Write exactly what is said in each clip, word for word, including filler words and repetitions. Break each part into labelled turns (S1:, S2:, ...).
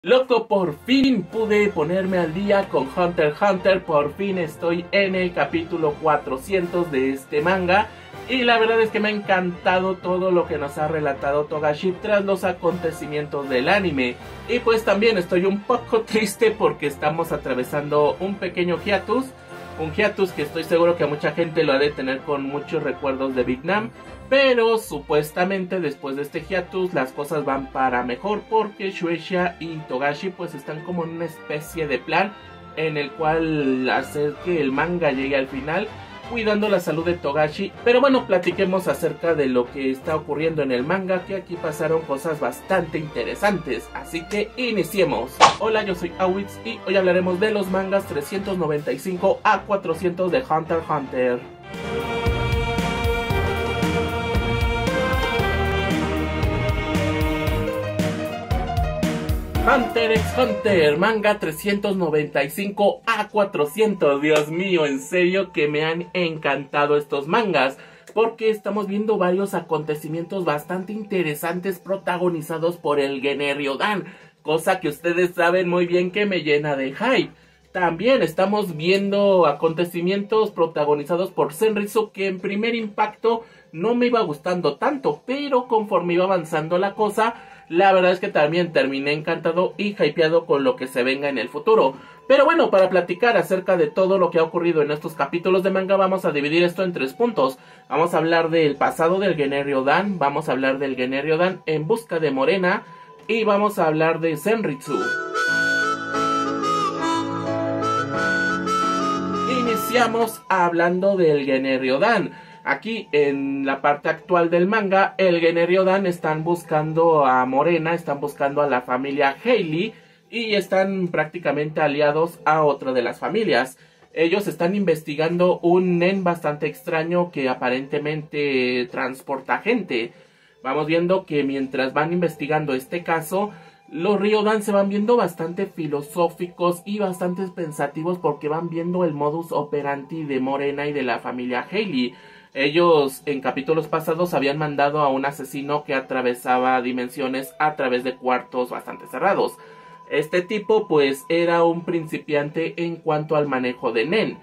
S1: Loco, por fin pude ponerme al día con Hunter x Hunter. Por fin estoy en el capítulo cuatrocientos de este manga. Y la verdad es que me ha encantado todo lo que nos ha relatado Togashi tras los acontecimientos del anime. Y pues también estoy un poco triste porque estamos atravesando un pequeño hiatus. Un hiatus que estoy seguro que a mucha gente lo ha de tener con muchos recuerdos de Vietnam. Pero supuestamente después de este hiatus las cosas van para mejor, porque Shueisha y Togashi pues están como en una especie de plan en el cual hacer que el manga llegue al final, cuidando la salud de Togashi. Pero bueno, platiquemos acerca de lo que está ocurriendo en el manga, que aquí pasaron cosas bastante interesantes, así que iniciemos. Hola, yo soy Awitz y hoy hablaremos de los mangas trescientos noventa y cinco a cuatrocientos de Hunter x Hunter. Hunter x Hunter, manga trescientos noventa y cinco a cuatrocientos. Dios mío, en serio que me han encantado estos mangas, porque estamos viendo varios acontecimientos bastante interesantes protagonizados por el Gener Ryodan, cosa que ustedes saben muy bien que me llena de hype. También estamos viendo acontecimientos protagonizados por Zenritsu, que en primer impacto no me iba gustando tanto, pero conforme iba avanzando la cosa, la verdad es que también terminé encantado y hypeado con lo que se venga en el futuro. Pero bueno, para platicar acerca de todo lo que ha ocurrido en estos capítulos de manga, vamos a dividir esto en tres puntos. Vamos a hablar del pasado del Gener Ryodan, vamos a hablar del Gener Ryodan en busca de Morena y vamos a hablar de Zenritsu. Iniciamos hablando del Gener Ryodan. Aquí en la parte actual del manga, el Gener Ryodan están buscando a Morena, están buscando a la familia Hailey y están prácticamente aliados a otra de las familias. Ellos están investigando un nen bastante extraño que aparentemente transporta gente. Vamos viendo que mientras van investigando este caso, los Ryodan se van viendo bastante filosóficos y bastante pensativos porque van viendo el modus operandi de Morena y de la familia Hailey. Ellos en capítulos pasados habían mandado a un asesino que atravesaba dimensiones a través de cuartos bastante cerrados. Este tipo pues era un principiante en cuanto al manejo de nen.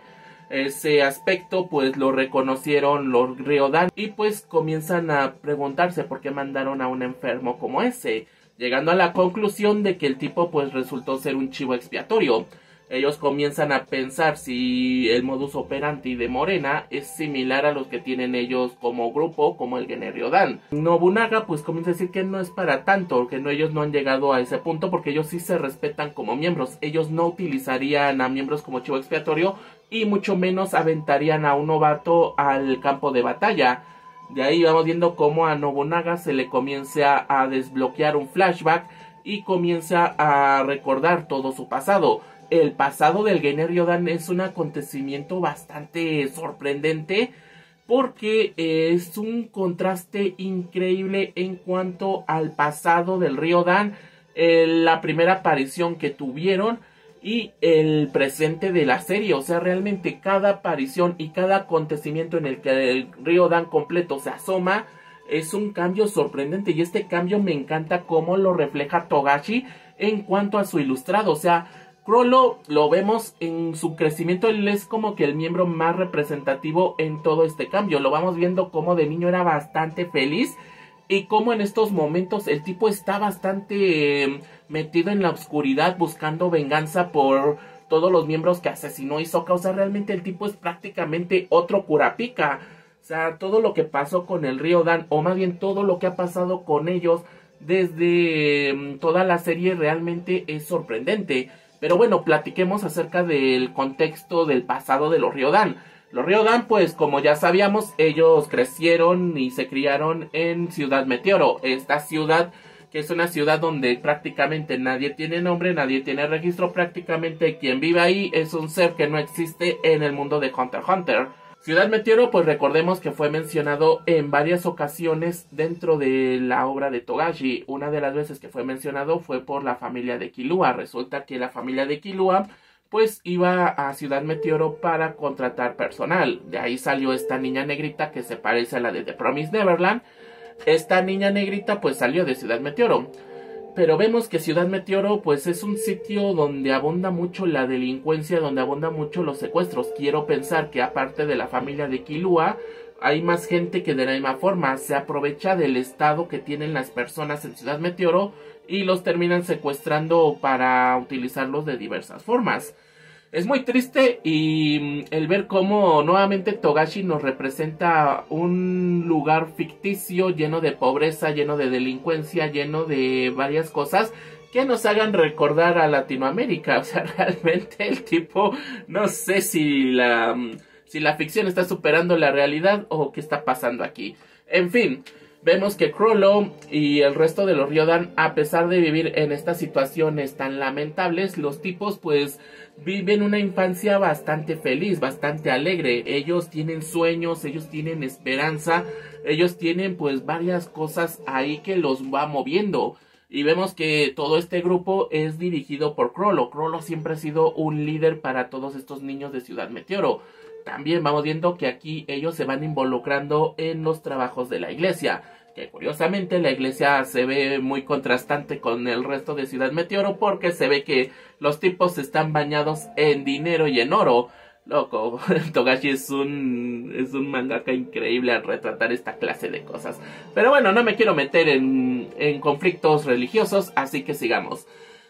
S1: Ese aspecto pues lo reconocieron los Ryodan y pues comienzan a preguntarse por qué mandaron a un enfermo como ese, llegando a la conclusión de que el tipo pues resultó ser un chivo expiatorio. Ellos comienzan a pensar si el modus operandi de Morena es similar a los que tienen ellos como grupo, como el Gener Ryodan. Nobunaga pues comienza a decir que no es para tanto, que no, ellos no han llegado a ese punto porque ellos sí se respetan como miembros. Ellos no utilizarían a miembros como chivo expiatorio y mucho menos aventarían a un novato al campo de batalla. De ahí vamos viendo cómo a Nobunaga se le comienza a desbloquear un flashback y comienza a recordar todo su pasado. El pasado del Gener Ryodan es un acontecimiento bastante sorprendente porque es un contraste increíble en cuanto al pasado del Ryodan, eh, la primera aparición que tuvieron y el presente de la serie. O sea, realmente cada aparición y cada acontecimiento en el que el Ryodan completo se asoma es un cambio sorprendente, y este cambio me encanta cómo lo refleja Togashi en cuanto a su ilustrado. O sea, Chrollo lo vemos en su crecimiento, él es como que el miembro más representativo en todo este cambio. Lo vamos viendo como de niño era bastante feliz y como en estos momentos el tipo está bastante eh, metido en la oscuridad buscando venganza por todos los miembros que asesinó Hisoka. O sea, realmente el tipo es prácticamente otro Kurapika. O sea, todo lo que pasó con el Ryodan, o más bien todo lo que ha pasado con ellos desde eh, toda la serie, realmente es sorprendente. Pero bueno, platiquemos acerca del contexto del pasado de los Ryodan. Los Ryodan, pues como ya sabíamos, ellos crecieron y se criaron en Ciudad Meteoro. Esta ciudad, que es una ciudad donde prácticamente nadie tiene nombre, nadie tiene registro. Prácticamente quien vive ahí es un ser que no existe en el mundo de Hunter x Hunter. Ciudad Meteoro, pues recordemos que fue mencionado en varias ocasiones dentro de la obra de Togashi. Una de las veces que fue mencionado fue por la familia de Killua. Resulta que la familia de Killua pues iba a Ciudad Meteoro para contratar personal. De ahí salió esta niña negrita que se parece a la de The Promised Neverland. Esta niña negrita pues salió de Ciudad Meteoro. Pero vemos que Ciudad Meteoro pues es un sitio donde abunda mucho la delincuencia, donde abunda mucho los secuestros. Quiero pensar que aparte de la familia de Killua, hay más gente que de la misma forma se aprovecha del estado que tienen las personas en Ciudad Meteoro y los terminan secuestrando para utilizarlos de diversas formas. Es muy triste y el ver cómo nuevamente Togashi nos representa un lugar ficticio lleno de pobreza, lleno de delincuencia, lleno de varias cosas que nos hagan recordar a Latinoamérica. O sea, realmente el tipo, no sé si la, si la ficción está superando la realidad o qué está pasando aquí. En fin, vemos que Chrollo y el resto de los Ryodan, a pesar de vivir en estas situaciones tan lamentables, los tipos pues viven una infancia bastante feliz, bastante alegre. Ellos tienen sueños, ellos tienen esperanza, ellos tienen pues varias cosas ahí que los va moviendo. Y vemos que todo este grupo es dirigido por Chrollo. Chrollo siempre ha sido un líder para todos estos niños de Ciudad Meteoro. También vamos viendo que aquí ellos se van involucrando en los trabajos de la iglesia. Que curiosamente la iglesia se ve muy contrastante con el resto de Ciudad Meteoro, porque se ve que los tipos están bañados en dinero y en oro. Loco, Togashi es un, es un mangaka increíble al retratar esta clase de cosas. Pero bueno, no me quiero meter en, en conflictos religiosos, así que sigamos.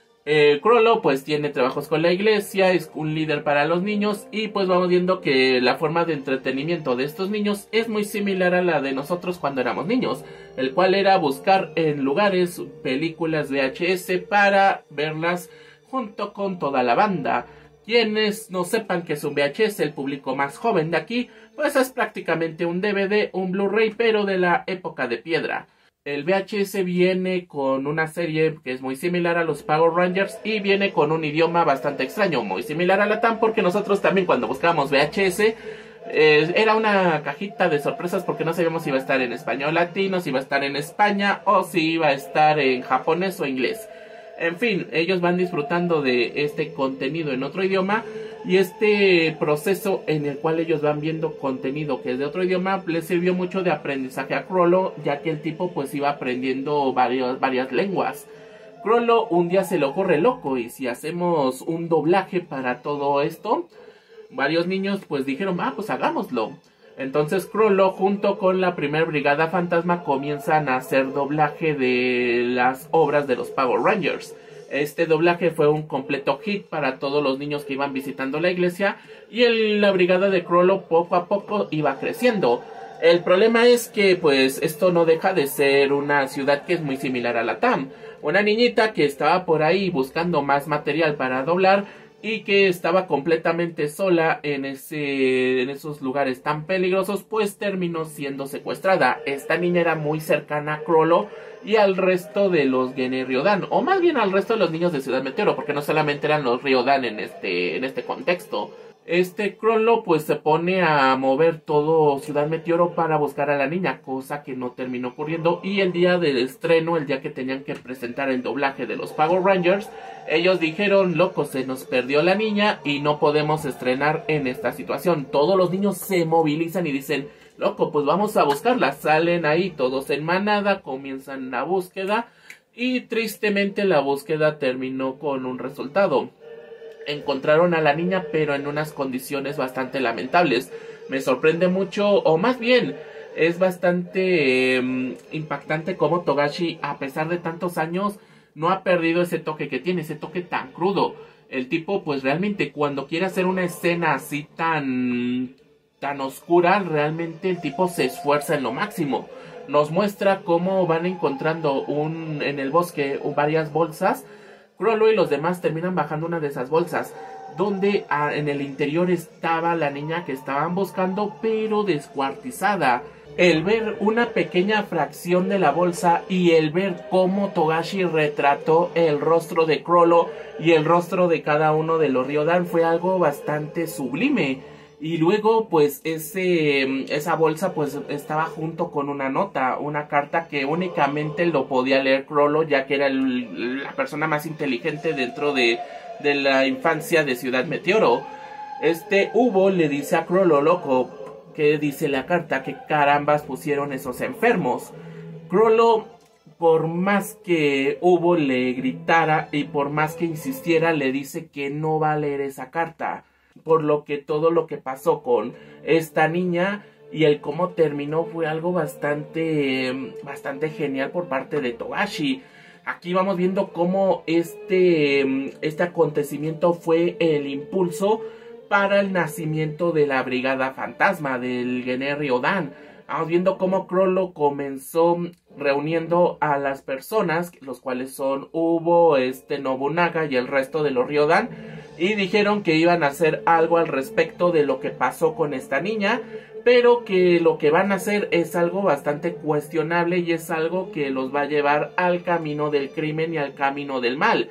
S1: Eh, Chrollo pues tiene trabajos con la iglesia, es un líder para los niños y pues vamos viendo que la forma de entretenimiento de estos niños es muy similar a la de nosotros cuando éramos niños, el cual era buscar en lugares películas V H S para verlas junto con toda la banda. Quienes no sepan que es un V H S, el público más joven de aquí, pues es prácticamente un D V D, un Blu-ray, pero de la época de piedra. El V H S viene con una serie que es muy similar a los Power Rangers y viene con un idioma bastante extraño, muy similar a la T A M, porque nosotros también cuando buscábamos V H S eh, era una cajita de sorpresas porque no sabíamos si iba a estar en español latino, si iba a estar en España o si iba a estar en japonés o inglés. En fin, ellos van disfrutando de este contenido en otro idioma y este proceso en el cual ellos van viendo contenido que es de otro idioma les sirvió mucho de aprendizaje a Chrollo, ya que el tipo pues iba aprendiendo varios, varias lenguas. Chrollo un día se le ocurre loco y si hacemos un doblaje para todo esto, varios niños pues dijeron, ah pues hagámoslo. Entonces Chrollo junto con la primer brigada fantasma comienzan a hacer doblaje de las obras de los Power Rangers. Este doblaje fue un completo hit para todos los niños que iban visitando la iglesia y el, la brigada de Chrollo poco a poco iba creciendo. El problema es que pues esto no deja de ser una ciudad que es muy similar a la T A M. Una niñita que estaba por ahí buscando más material para doblar y que estaba completamente sola en, ese, en esos lugares tan peligrosos, pues terminó siendo secuestrada. Esta niña era muy cercana a Chrollo y al resto de los Gene Ryodan, o más bien al resto de los niños de Ciudad Meteoro, porque no solamente eran los Ryodan en este, en este contexto. Este Chrollo pues se pone a mover todo Ciudad Meteoro para buscar a la niña, cosa que no terminó ocurriendo, y el día del estreno, el día que tenían que presentar el doblaje de los Power Rangers, ellos dijeron, loco, se nos perdió la niña y no podemos estrenar en esta situación. Todos los niños se movilizan y dicen, loco, pues vamos a buscarla. Salen ahí todos en manada, comienzan la búsqueda y tristemente la búsqueda terminó con un resultado. Encontraron a la niña pero en unas condiciones bastante lamentables. Me sorprende mucho, o más bien es bastante eh, impactante cómo Togashi, a pesar de tantos años, no ha perdido ese toque que tiene, ese toque tan crudo. El tipo pues realmente cuando quiere hacer una escena así tan, tan oscura, realmente el tipo se esfuerza en lo máximo. Nos muestra cómo van encontrando un, en el bosque varias bolsas. Chrollo y los demás terminan bajando una de esas bolsas, donde ah, en el interior estaba la niña que estaban buscando, pero descuartizada. El ver una pequeña fracción de la bolsa y el ver cómo Togashi retrató el rostro de Chrollo y el rostro de cada uno de los Ryodan fue algo bastante sublime. Y luego pues ese, esa bolsa pues estaba junto con una nota, una carta que únicamente lo podía leer Chrollo, ya que era el, la persona más inteligente dentro de, de la infancia de Ciudad Meteoro. Este Hugo le dice a Chrollo, loco, que dice la carta, que carambas pusieron esos enfermos. Chrollo por más que Hugo le gritara y por más que insistiera, le dice que no va a leer esa carta. Por lo que todo lo que pasó con esta niña y el cómo terminó fue algo bastante, bastante genial por parte de Togashi. Aquí vamos viendo cómo este, este acontecimiento fue el impulso para el nacimiento de la Brigada Fantasma del Genryodan. Vamos viendo cómo Chrollo comenzó reuniendo a las personas, los cuales son Hugo, este Nobunaga y el resto de los Ryodan, y dijeron que iban a hacer algo al respecto de lo que pasó con esta niña, pero que lo que van a hacer es algo bastante cuestionable y es algo que los va a llevar al camino del crimen y al camino del mal.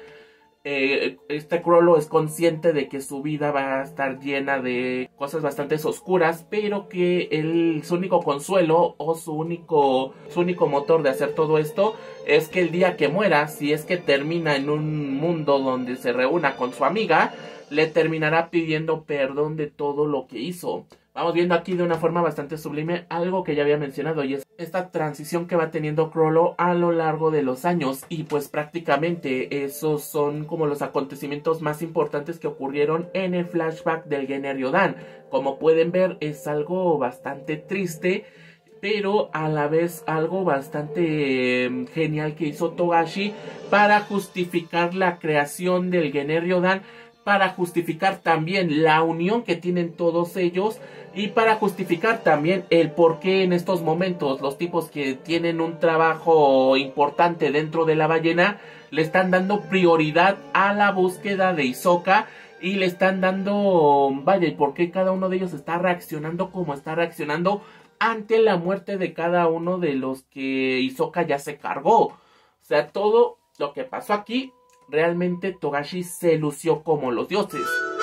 S1: Eh, este Chrollo es consciente de que su vida va a estar llena de cosas bastante oscuras, pero que el, su único consuelo o su único, su único motor de hacer todo esto es que el día que muera, si es que termina en un mundo donde se reúna con su amiga, le terminará pidiendo perdón de todo lo que hizo. Vamos viendo aquí de una forma bastante sublime algo que ya había mencionado, y es esta transición que va teniendo Chrollo a lo largo de los años, y pues prácticamente esos son como los acontecimientos más importantes que ocurrieron en el flashback del Genryodan. Como pueden ver, es algo bastante triste, pero a la vez algo bastante eh, genial que hizo Togashi para justificar la creación del Genryodan, para justificar también la unión que tienen todos ellos y para justificar también el por qué en estos momentos los tipos que tienen un trabajo importante dentro de la ballena le están dando prioridad a la búsqueda de Hisoka y le están dando, vaya, y por qué cada uno de ellos está reaccionando como está reaccionando ante la muerte de cada uno de los que Hisoka ya se cargó. O sea, todo lo que pasó aquí, realmente Togashi se lució como los dioses.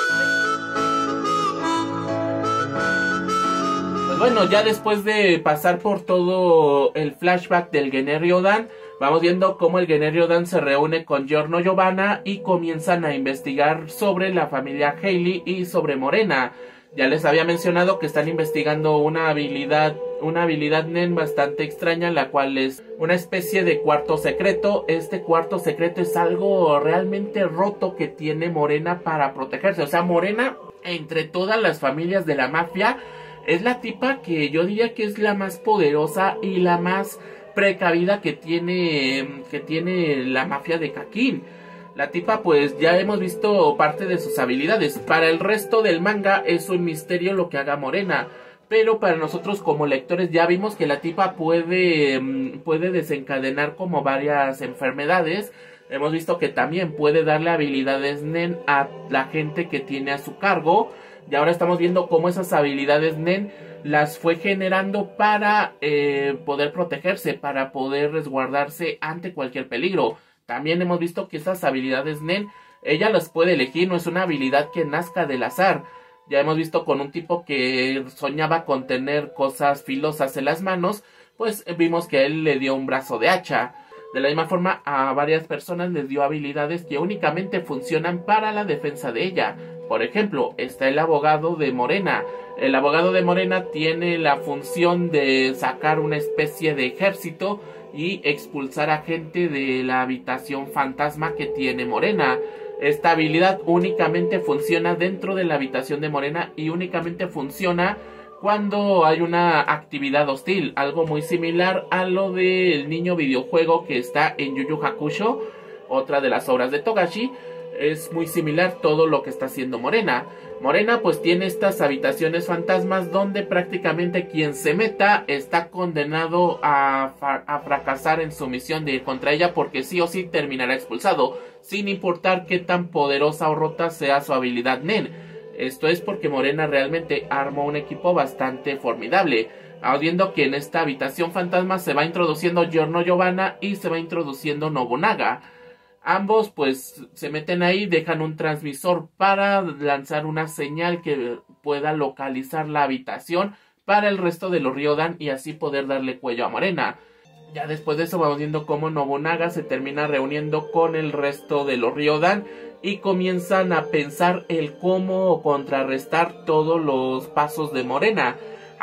S1: Pues bueno, ya después de pasar por todo el flashback del Genryodan, vamos viendo cómo el Genryodan se reúne con Giorno Giovanna y comienzan a investigar sobre la familia Hailey y sobre Morena. Ya les había mencionado que están investigando una habilidad, una habilidad Nen bastante extraña, la cual es una especie de cuarto secreto. Este cuarto secreto es algo realmente roto que tiene Morena para protegerse. O sea, Morena, entre todas las familias de la mafia, es la tipa que yo diría que es la más poderosa y la más precavida que tiene, que tiene la mafia de Kakin. La tipa, pues ya hemos visto parte de sus habilidades. Para el resto del manga es un misterio lo que haga Morena, pero para nosotros como lectores ya vimos que la tipa puede, puede desencadenar como varias enfermedades. Hemos visto que también puede darle habilidades Nen a la gente que tiene a su cargo. Y ahora estamos viendo cómo esas habilidades Nen las fue generando para eh, poder protegerse, para poder resguardarse ante cualquier peligro. También hemos visto que esas habilidades Nen, ella las puede elegir, no es una habilidad que nazca del azar. Ya hemos visto con un tipo que soñaba con tener cosas filosas en las manos, pues vimos que él le dio un brazo de hacha. De la misma forma, a varias personas les dio habilidades que únicamente funcionan para la defensa de ella. Por ejemplo, está el abogado de Morena. El abogado de Morena tiene la función de sacar una especie de ejército y expulsar a gente de la habitación fantasma que tiene Morena. Esta habilidad únicamente funciona dentro de la habitación de Morena y únicamente funciona cuando hay una actividad hostil, algo muy similar a lo del niño videojuego que está en Yu Yu Hakusho, otra de las obras de Togashi. Es muy similar todo lo que está haciendo Morena. Morena pues tiene estas habitaciones fantasmas donde prácticamente quien se meta está condenado a, a fracasar en su misión de ir contra ella, porque sí o sí terminará expulsado, sin importar qué tan poderosa o rota sea su habilidad Nen. Esto es porque Morena realmente armó un equipo bastante formidable. Vamos viendo que en esta habitación fantasma se va introduciendo Giorno Giovanna y se va introduciendo Nobunaga. Ambos pues se meten ahí, dejan un transmisor para lanzar una señal que pueda localizar la habitación para el resto de los Ryodan y así poder darle cuello a Morena. Ya después de eso vamos viendo cómo Nobunaga se termina reuniendo con el resto de los Ryodan y comienzan a pensar el cómo contrarrestar todos los pasos de Morena.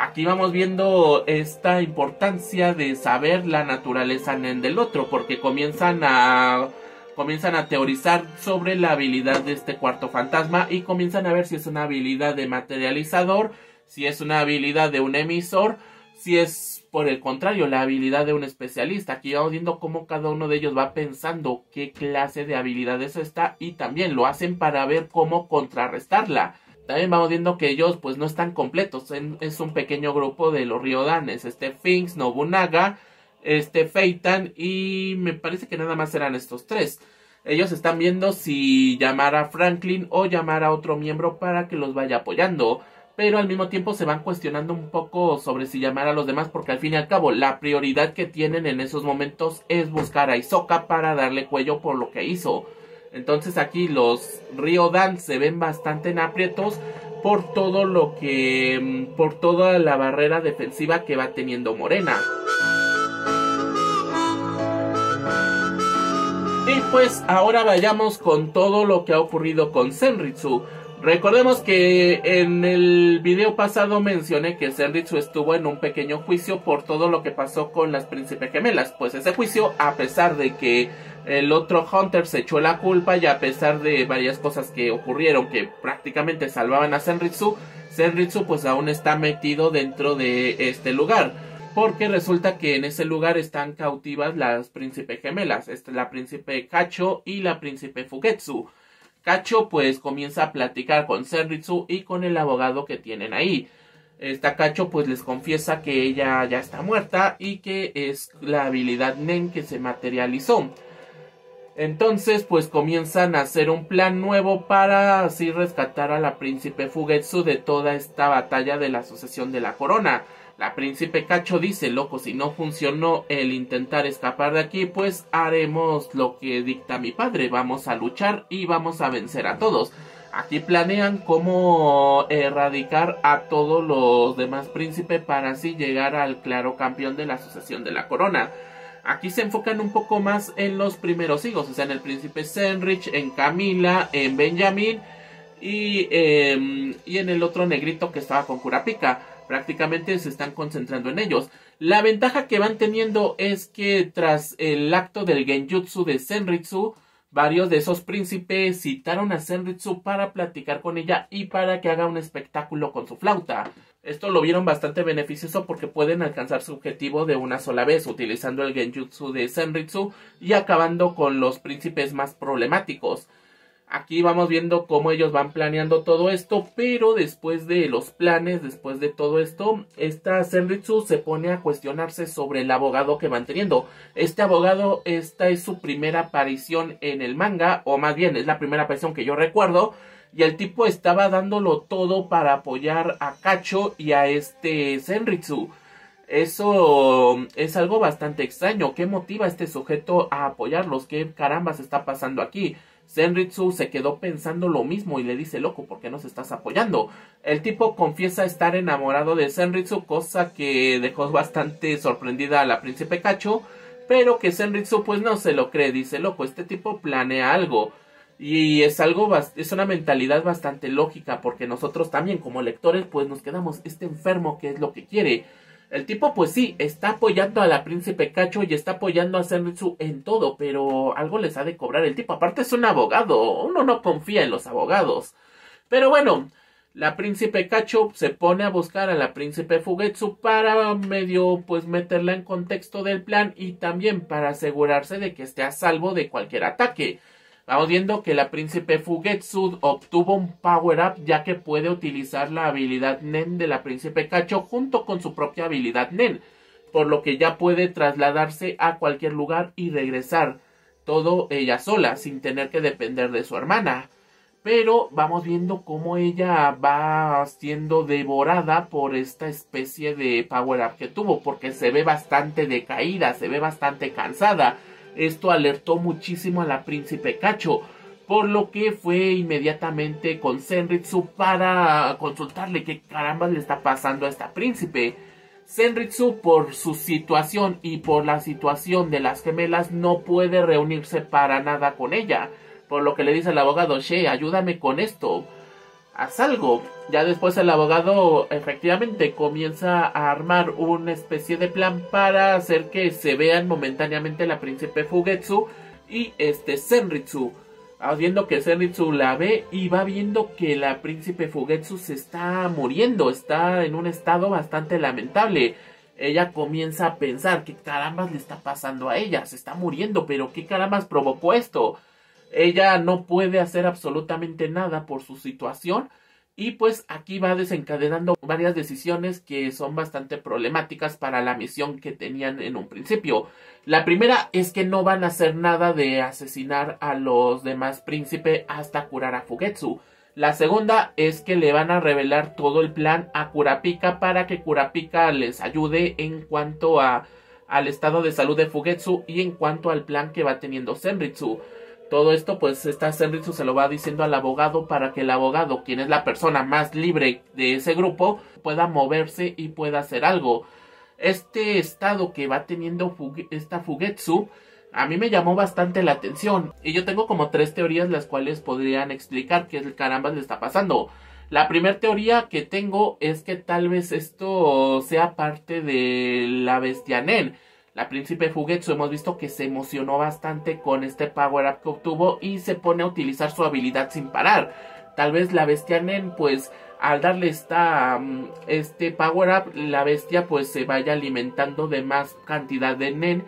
S1: Aquí vamos viendo esta importancia de saber la naturaleza nen del otro, porque comienzan a comienzan a teorizar sobre la habilidad de este cuarto fantasma y comienzan a ver si es una habilidad de materializador, si es una habilidad de un emisor, si es por el contrario la habilidad de un especialista. Aquí vamos viendo cómo cada uno de ellos va pensando qué clase de habilidad es esta y también lo hacen para ver cómo contrarrestarla. También vamos viendo que ellos pues no están completos, es un pequeño grupo de los Ryodanes, este Sphinx, Nobunaga, este Feitan y me parece que nada más eran estos tres. Ellos están viendo si llamar a Franklin o llamar a otro miembro para que los vaya apoyando, pero al mismo tiempo se van cuestionando un poco sobre si llamar a los demás, porque al fin y al cabo la prioridad que tienen en esos momentos es buscar a Hisoka para darle cuello por lo que hizo. Entonces aquí los Ryodan se ven bastante en aprietos por todo lo que, por toda la barrera defensiva que va teniendo Morena. Y pues ahora vayamos con todo lo que ha ocurrido con Senritsu. Recordemos que en el video pasado mencioné que Senritsu estuvo en un pequeño juicio por todo lo que pasó con las Príncipe Gemelas. Pues ese juicio, a pesar de que el otro Hunter se echó la culpa y a pesar de varias cosas que ocurrieron que prácticamente salvaban a Senritsu, Senritsu pues aún está metido dentro de este lugar. Porque resulta que en ese lugar están cautivas las Príncipe Gemelas, la Príncipe Kacho y la Príncipe Fugetsu. Kacho pues comienza a platicar con Senritsu y con el abogado que tienen ahí. Esta Kacho pues les confiesa que ella ya está muerta y que es la habilidad Nen que se materializó. Entonces pues comienzan a hacer un plan nuevo para así rescatar a la Príncipe Fugetsu de toda esta batalla de la sucesión de la corona. La Príncipe Kacho dice, loco, si no funcionó el intentar escapar de aquí, pues haremos lo que dicta mi padre, vamos a luchar y vamos a vencer a todos. Aquí planean cómo erradicar a todos los demás príncipes para así llegar al claro campeón de la sucesión de la corona. Aquí se enfocan un poco más en los primeros hijos, o sea, en el príncipe Senrich, en Camila, en Benjamin y, eh, y en el otro negrito que estaba con Kurapika. Prácticamente se están concentrando en ellos. La ventaja que van teniendo es que tras el acto del Genjutsu de Senritsu, varios de esos príncipes citaron a Senritsu para platicar con ella y para que haga un espectáculo con su flauta. Esto lo vieron bastante beneficioso porque pueden alcanzar su objetivo de una sola vez utilizando el Genjutsu de Senritsu y acabando con los príncipes más problemáticos. Aquí vamos viendo cómo ellos van planeando todo esto, pero después de los planes, después de todo esto, esta Senritsu se pone a cuestionarse sobre el abogado que van teniendo. Este abogado, esta es su primera aparición en el manga, o más bien es la primera aparición que yo recuerdo, y el tipo estaba dándolo todo para apoyar a Kacho y a este Senritsu. Eso es algo bastante extraño. ¿Qué motiva a este sujeto a apoyarlos? ¿Qué carambas está pasando aquí? Senritsu se quedó pensando lo mismo y le dice, loco, ¿por qué nos estás apoyando? El tipo confiesa estar enamorado de Senritsu, cosa que dejó bastante sorprendida a la Príncipe Kacho, pero que Senritsu pues no se lo cree, dice, loco, este tipo planea algo. Y es algo, es una mentalidad bastante lógica, porque nosotros también como lectores pues nos quedamos, este enfermo, ¿qué es lo que quiere? El tipo pues sí, está apoyando a la Príncipe Kacho y está apoyando a Senritsu en todo, pero algo les ha de cobrar el tipo. Aparte es un abogado, uno no confía en los abogados. Pero bueno, la Príncipe Kacho se pone a buscar a la Príncipe Fugetsu para medio pues meterla en contexto del plan y también para asegurarse de que esté a salvo de cualquier ataque. Vamos viendo que la Príncipe Fugetsu obtuvo un power up ya que puede utilizar la habilidad Nen de la Príncipe Kacho junto con su propia habilidad Nen, por lo que ya puede trasladarse a cualquier lugar y regresar, todo ella sola, sin tener que depender de su hermana. Pero vamos viendo cómo ella va siendo devorada por esta especie de power up que tuvo, porque se ve bastante decaída, se ve bastante cansada. Esto alertó muchísimo a la Príncipe Kacho, por lo que fue inmediatamente con Senritsu para consultarle qué caramba le está pasando a esta príncipe. Senritsu, por su situación y por la situación de las gemelas, no puede reunirse para nada con ella, por lo que le dice al abogado, che, ayúdame con esto. haz algo. Ya después el abogado efectivamente comienza a armar una especie de plan para hacer que se vean momentáneamente la príncipe Fugetsu y este Senritsu. Viendo que Senritsu la ve y va viendo que la príncipe Fugetsu se está muriendo, está en un estado bastante lamentable. Ella comienza a pensar qué carambas le está pasando a ella, se está muriendo, pero qué carambas provocó esto. Ella no puede hacer absolutamente nada por su situación y pues aquí va desencadenando varias decisiones que son bastante problemáticas para la misión que tenían en un principio. La primera es que no van a hacer nada de asesinar a los demás príncipes hasta curar a Fugetsu. La segunda es que le van a revelar todo el plan a Kurapika para que Kurapika les ayude en cuanto a, al estado de salud de Fugetsu y en cuanto al plan que va teniendo Senritsu. Todo esto pues esta Senritsu se lo va diciendo al abogado para que el abogado, quien es la persona más libre de ese grupo, pueda moverse y pueda hacer algo. Este estado que va teniendo Fuge, esta Fugetsu a mí me llamó bastante la atención y yo tengo como tres teorías las cuales podrían explicar qué carambas le está pasando. La primera teoría que tengo es que tal vez esto sea parte de la bestia Nen. La príncipe Fugetsu hemos visto que se emocionó bastante con este power up que obtuvo y se pone a utilizar su habilidad sin parar. Tal vez la bestia Nen pues al darle esta, este power up la bestia pues se vaya alimentando de más cantidad de Nen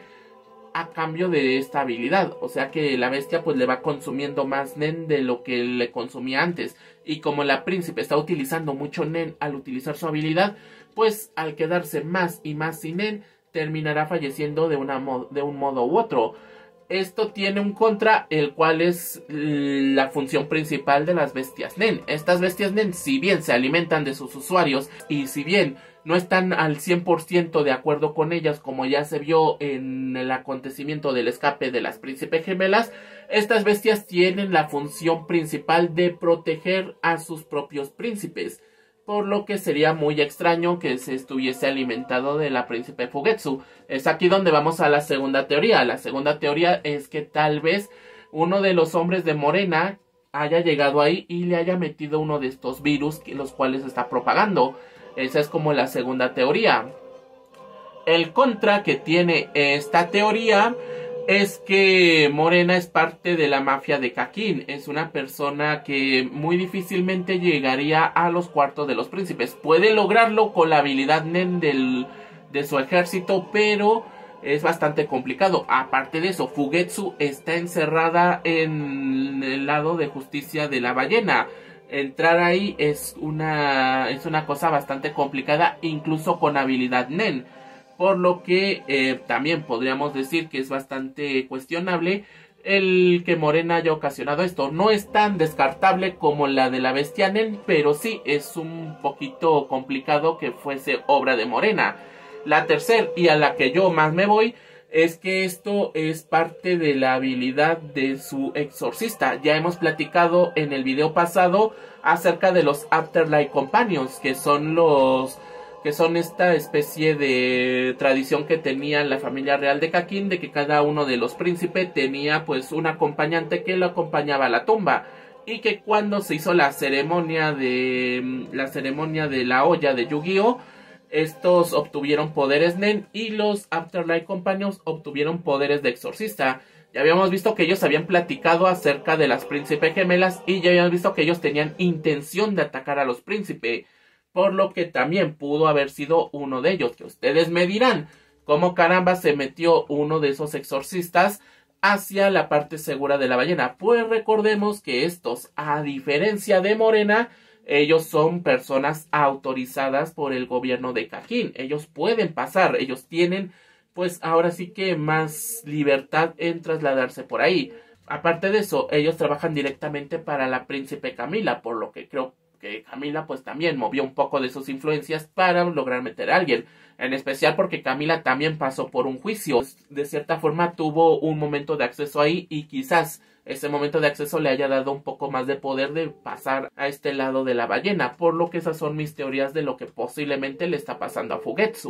S1: a cambio de esta habilidad, o sea que la bestia pues le va consumiendo más Nen de lo que le consumía antes, y como la príncipe está utilizando mucho Nen al utilizar su habilidad, pues al quedarse más y más sin Nen, terminará falleciendo de, una de un modo u otro. Esto tiene un contra, el cual es la función principal de las bestias Nen. Estas bestias Nen, si bien se alimentan de sus usuarios, y si bien no están al cien por ciento de acuerdo con ellas, como ya se vio en el acontecimiento del escape de las príncipes gemelas, estas bestias tienen la función principal de proteger a sus propios príncipes, por lo que sería muy extraño que se estuviese alimentado de la príncipe Fugetsu. Es aquí donde vamos a la segunda teoría. La segunda teoría es que tal vez uno de los hombres de Morena haya llegado ahí y le haya metido uno de estos virus, los cuales está propagando. Esa es como la segunda teoría. El contra que tiene esta teoría es que Morena es parte de la mafia de Kakin. Es una persona que muy difícilmente llegaría a los cuartos de los príncipes. Puede lograrlo con la habilidad Nen del, de su ejército, pero es bastante complicado. Aparte de eso, Fugetsu está encerrada en el lado de justicia de la ballena. Entrar ahí es una, es una cosa bastante complicada, incluso con habilidad Nen. Por lo que eh, también podríamos decir que es bastante cuestionable el que Morena haya ocasionado esto. No es tan descartable como la de la bestia Nen, pero sí es un poquito complicado que fuese obra de Morena. La tercera, y a la que yo más me voy, es que esto es parte de la habilidad de su exorcista. Ya hemos platicado en el video pasado acerca de los Afterlife Companions, que son los... que son esta especie de tradición que tenía la familia real de Kakin, de que cada uno de los príncipes tenía pues un acompañante que lo acompañaba a la tumba, y que cuando se hizo la ceremonia de la ceremonia de la olla de Yu-Gi-Oh, estos obtuvieron poderes Nen y los Afterlife Companions obtuvieron poderes de exorcista. Ya habíamos visto que ellos habían platicado acerca de las príncipes gemelas y ya habíamos visto que ellos tenían intención de atacar a los príncipes, por lo que también pudo haber sido uno de ellos, que ustedes me dirán cómo caramba se metió uno de esos exorcistas hacia la parte segura de la ballena. Pues recordemos que estos, a diferencia de Morena, ellos son personas autorizadas por el gobierno de Kakin. Ellos pueden pasar, ellos tienen pues ahora sí que más libertad en trasladarse por ahí. Aparte de eso, ellos trabajan directamente para la príncipe Camila, por lo que creo que Camila pues también movió un poco de sus influencias para lograr meter a alguien, en especial porque Camila también pasó por un juicio, de cierta forma tuvo un momento de acceso ahí y quizás ese momento de acceso le haya dado un poco más de poder de pasar a este lado de la ballena, por lo que esas son mis teorías de lo que posiblemente le está pasando a Fugetsu.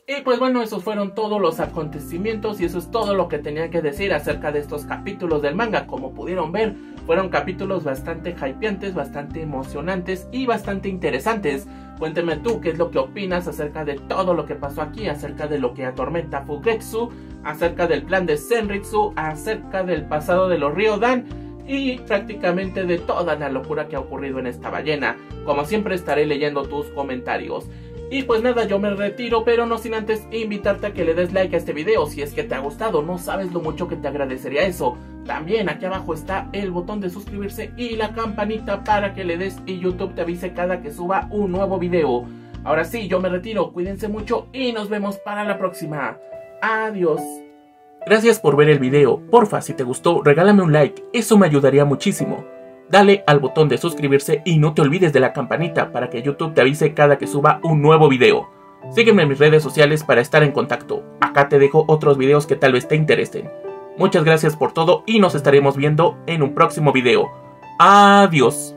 S1: Y pues bueno, esos fueron todos los acontecimientos y eso es todo lo que tenía que decir acerca de estos capítulos del manga. Como pudieron ver, fueron capítulos bastante hypeantes, bastante emocionantes y bastante interesantes. Cuénteme tú qué es lo que opinas acerca de todo lo que pasó aquí, acerca de lo que atormenta a Fugetsu, acerca del plan de Zenritsu, acerca del pasado de los Ryodan y prácticamente de toda la locura que ha ocurrido en esta ballena. Como siempre estaré leyendo tus comentarios. Y pues nada, yo me retiro, pero no sin antes invitarte a que le des like a este video si es que te ha gustado. No sabes lo mucho que te agradecería eso. También aquí abajo está el botón de suscribirse y la campanita para que le des y YouTube te avise cada que suba un nuevo video. Ahora sí, yo me retiro, cuídense mucho y nos vemos para la próxima. Adiós. Gracias por ver el video. Porfa, si te gustó, regálame un like, eso me ayudaría muchísimo. Dale al botón de suscribirse y no te olvides de la campanita para que YouTube te avise cada que suba un nuevo video. Sígueme en mis redes sociales para estar en contacto. Acá te dejo otros videos que tal vez te interesen. Muchas gracias por todo y nos estaremos viendo en un próximo video. Adiós.